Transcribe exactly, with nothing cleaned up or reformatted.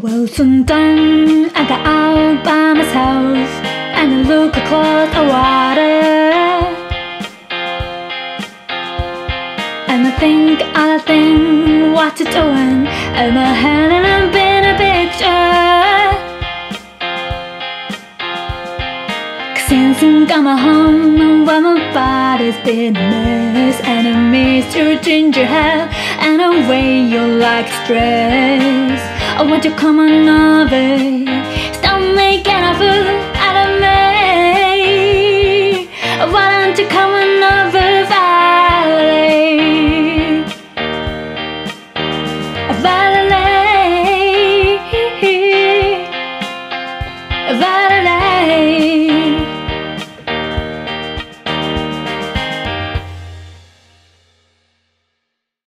Well, sometime I got out by myself and I look across the water, and I think, I think, what you doing? In my head and I'm in a picture. Cause since I got my home, where my body's been a mess, and I miss your ginger hair and the way you like stress. Oh, won't you come on over? Stop making a fool out of me. Why don't you come on over?